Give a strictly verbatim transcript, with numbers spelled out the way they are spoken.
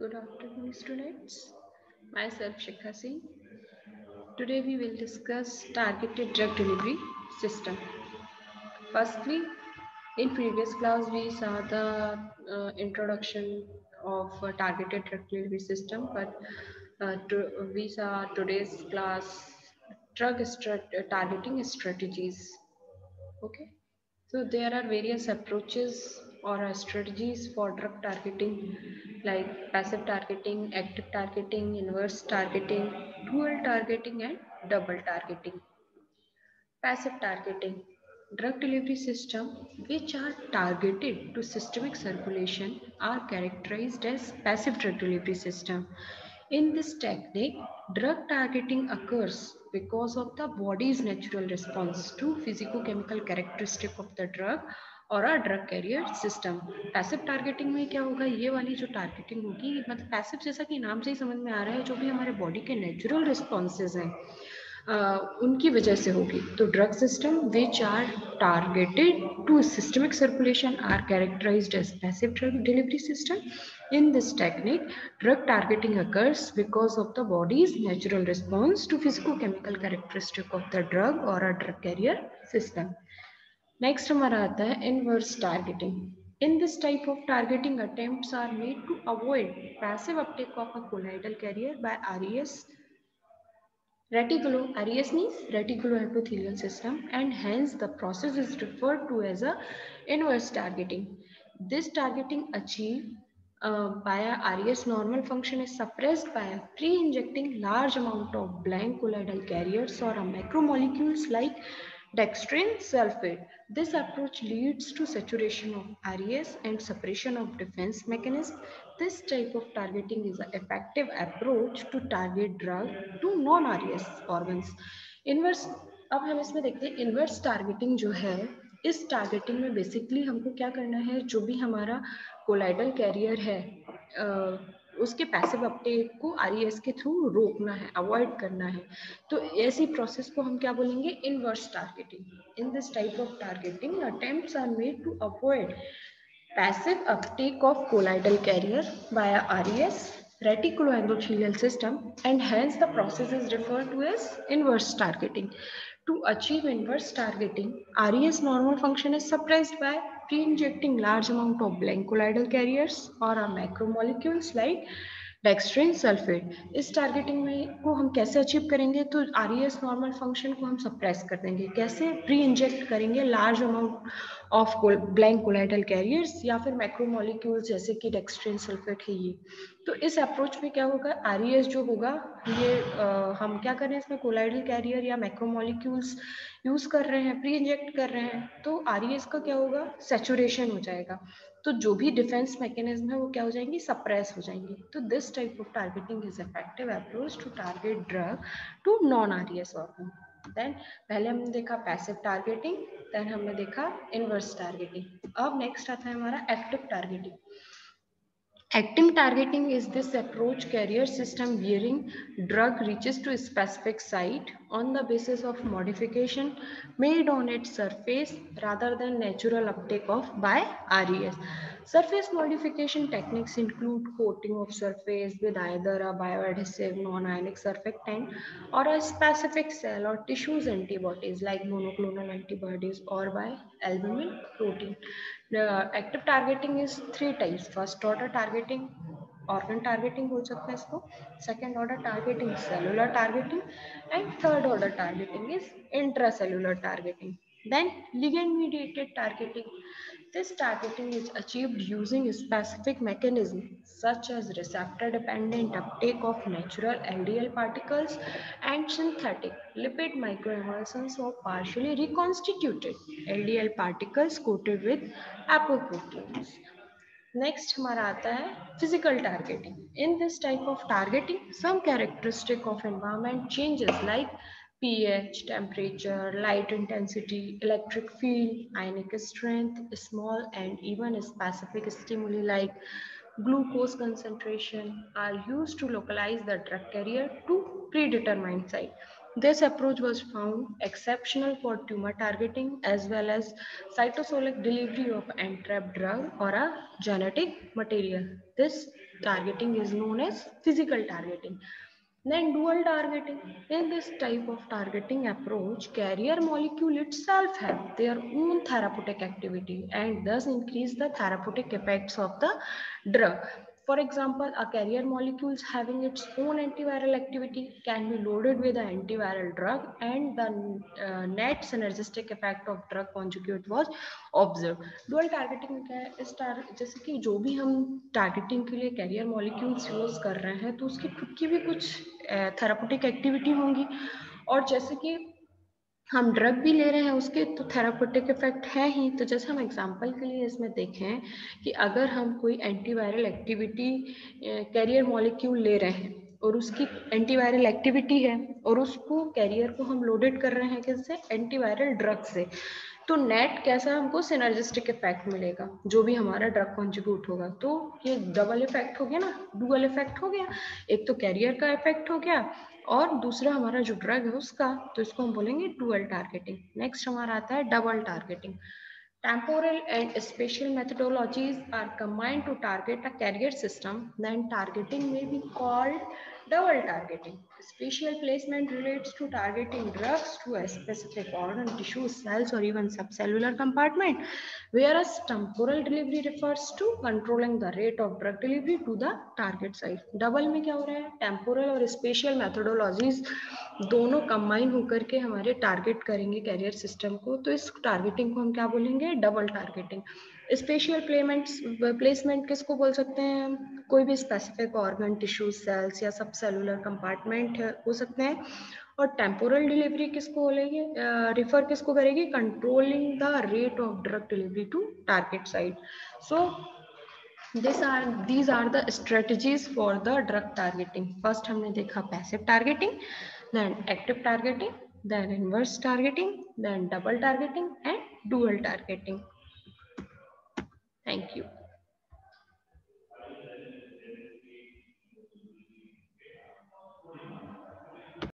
Good afternoon, students. Myself Shikha Singh. Today we will discuss targeted drug delivery system. Firstly, in previous class we saw the uh, introduction of a targeted drug delivery system, but uh, to, we saw today's class drug strat- uh, targeting strategies. Okay. So there are various approaches or uh, strategies for drug targeting like passive targeting, active targeting, inverse targeting, dual targeting and double targeting. Passive targeting. Drug delivery system which are targeted to systemic circulation are characterized as passive drug delivery system. In this technique, drug targeting occurs because of the body's natural response to physicochemical characteristic of the drug और uh drug carrier system. Passive targeting में क्या होगा, ये वाली जो targeting होगी मतलब passive जैसा कि नाम से ही समझ में आ रहा है, जो भी हमारे बॉडी के नेचुरल रिस्पॉन्सेज हैं uh, उनकी वजह से होगी. तो drug system which are targeted to systemic circulation are characterised as passive drug delivery system. In this technique, drug targeting occurs because of the body's natural response to physicochemical characteristic of the drug or a drug carrier system. Next हमारा आता है inverse targeting. In this type of targeting, attempts are made to avoid passive uptake of a colloidal carrier by R E S reticulo. R E S means reticuloendothelial system, and hence the process is referred to as a inverse targeting. This targeting achieved uh, by a R E S normal function is suppressed by pre-injecting large amount of blank colloidal carriers or macromolecules like dextrin sulfate. This approach leads to saturation of R E S and suppression of defense mechanism. This type of targeting is an effective approach to target drug to non-R E S organs. Inverse, अब हम इसमें देखते हैं inverse targeting जो है. इस targeting में basically हमको क्या करना है, जो भी हमारा कोलाइडल कैरियर है उसके पैसिव अपटेक को आरईएस के थ्रू रोकना है, अवॉइड करना है. तो ऐसी प्रोसेस को हम क्या बोलेंगे, inverse targeting. In this type of targeting attempts are made to avoid passive uptake of colloidal carrier via R E S reticuloendothelial system, and hence the process is referred to as inverse targeting. To achieve inverse targeting, R E S normal function is suppressed by pre-injecting large amount of blank colloidal carriers or macromolecules like dextrin sulphate. इस targeting में को हम कैसे achieve करेंगे, तो RES normal function को हम suppress कर देंगे. कैसे, प्री इंजेक्ट करेंगे large amount of blank colloidal carriers या फिर मैक्रोमोलिक्यूल्स जैसे कि डेक्स्ट्रिन सल्फेट है ये. तो इस अप्रोच में क्या होगा, आरईएस जो होगा ये आ, हम क्या कर रहे हैं इसमें कोलाइडल कैरियर या मैक्रोमोलिक्यूल्स यूज कर रहे हैं, प्री इंजेक्ट कर रहे हैं, तो आरईएस का क्या होगा, सैचुरेशन हो जाएगा. तो जो भी डिफेंस मैकेनिज्म है वो क्या हो जाएंगी, सप्रेस हो जाएंगी. तो this type of targeting is effective approach to target drug to non RES organ. Then पहले हमने देखा पैसिव टारगेटिंग, देन हमने देखा इनवर्स टारगेटिंग. अब नेक्स्ट आता है हमारा active targeting. Active targeting is this approach carrier system wherein drug reaches to a specific site on the basis of modification made on its surface rather than natural uptake of by R E S. Surface modification techniques include coating of surface with either a bioadhesive non-ionic surfactant or a specific cell or tissues antibodies like monoclonal antibodies or by albumin protein. The active targeting is three types. First order targeting, organ targeting बोल सकते हैं इसको. Second order targeting, cellular targeting, and third order targeting is intracellular targeting. Then ligand mediated targeting. This targeting is achieved using specific mechanisms such as receptor dependent uptake of natural L D L particles and synthetic lipid microemulsions of partially reconstituted L D L particles coated with apoproteins. Next हमारा आता है physical targeting. In this type of targeting, some characteristic of environment changes like pH, temperature, light intensity, electric field, ionic strength, small and even specific stimuli like glucose concentration are used to localize the drug carrier to predetermined site. This approach was found exceptional for tumor targeting as well as cytosolic delivery of entrapped drug or a genetic material. This targeting is known as physical targeting. Then dual targeting. In this type of targeting approach, carrier molecule itself have their own therapeutic activity and thus increase the therapeutic effects of the drug. For example, a carrier molecule having its own antiviral activity can be loaded with an antiviral drug and the uh, net synergistic effect of drug conjugate was observed. Dual targeting क्या है? इस tar जैसे कि जो भी हम targeting के लिए carrier molecules यूज कर रहे हैं तो उसकी खुद की भी कुछ थेरापेटिक एक्टिविटी होंगी और जैसे कि हम ड्रग भी ले रहे हैं उसके तो थेरापेटिक इफेक्ट है ही। तो जैसे हम एग्जांपल के लिए इसमें देखें कि अगर हम कोई एंटीवायरल एक्टिविटी कैरियर मॉलिक्यूल ले रहे हैं और उसकी एंटीवायरल एक्टिविटी है और उसको कैरियर को हम लोडेड कर रहे हैं किससे, एंटीवायरल ड्रग से, तो नेट कैसा हमको सिनर्जिस्टिक इफेक्ट मिलेगा जो भी हमारा ड्रग कॉन्जुगेट होगा। तो ये डबल इफेक्ट हो गया ना, डुअल इफेक्ट हो गया, एक तो कैरियर का इफेक्ट हो गया और दूसरा हमारा जो ड्रग है उसका, तो इसको हम बोलेंगे डुअल टारगेटिंग। नेक्स्ट हमारा आता है double targeting. Temporal and spatial methodologies are combined to target a carrier system. Then targeting may be called double targeting. Spatial placement relates to targeting drugs to a specific organ, tissue, cells, or even subcellular compartment, whereas temporal delivery refers to controlling the rate of drug delivery to the target site. Double में क्या हो रहा है, temporal और spatial methodologies दोनों combine होकर के हमारे टारगेट करेंगे कैरियर सिस्टम को, तो इस टारगेटिंग को हम क्या बोलेंगे, double targeting. Spatial placements placement किसको बोल सकते हैं, कोई भी स्पेसिफिक ऑर्गन, टिश्यू, सेल्स या सब सेलुलर कंपार्टमेंट हो सकते हैं। और टेम्पोरल डिलीवरी किसको बोलेंगे, रिफर किसको करेगी, controlling the rate of drug delivery to target site. So This are these are the strategies for the drug targeting. First हमने देखा passive targeting, then active targeting, then inverse targeting, then double targeting and dual targeting. Thank you.